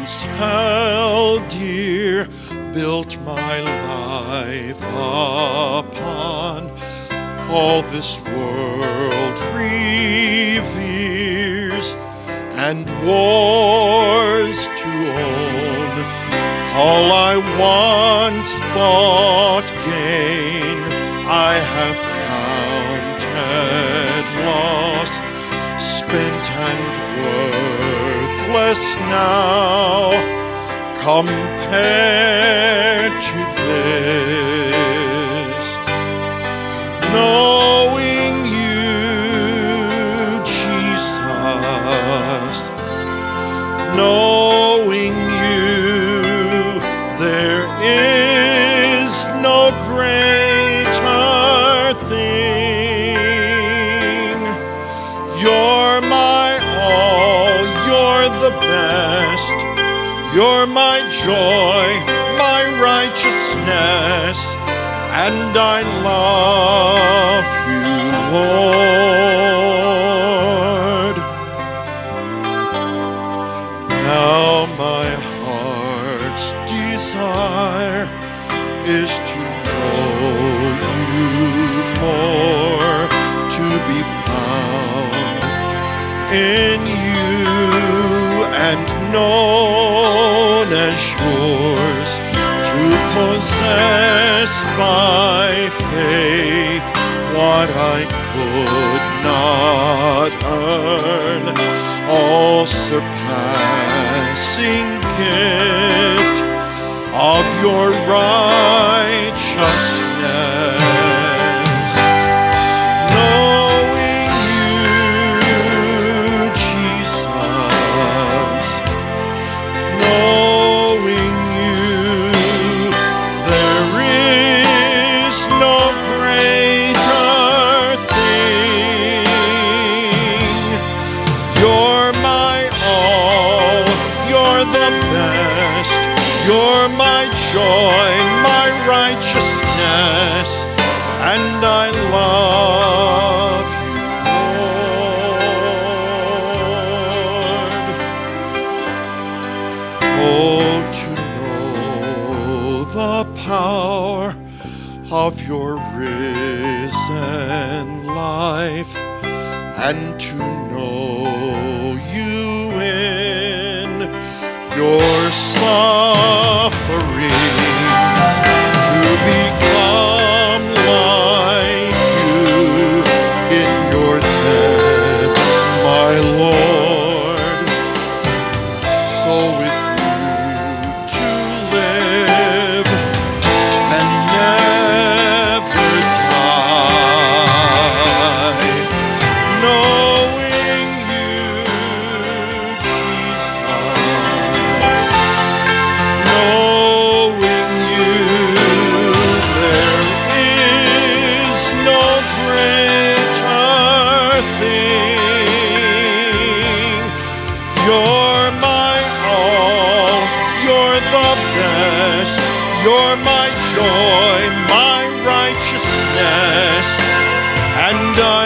once held dear, built my life upon. All this world reveres and wars to own. All I once thought gain, I have counted loss, spent and worthless now, compared to this. Knowing you, Jesus, knowing you, there is no greater thing. You're my all, you're the best, you're my joy, my righteousness, and I love you, Lord. Now my heart's desire is to know you more, to be found in you and known as yours, to possess by faith what I could not earn, all surpassing gift of your righteousness. Knowing you, Jesus, knowing you, there is no greater thing. You're my all, you're the best, you're my joy, my righteousness, and I love you, Lord. Oh, to know the power of your risen life, and to know you in your sufferings, to become like you in your death, my Lord. So with you to live and never die, knowing you, Jesus, knowing you, there is no greater thing. You're my all, you're the best, you're my joy, my righteousness, and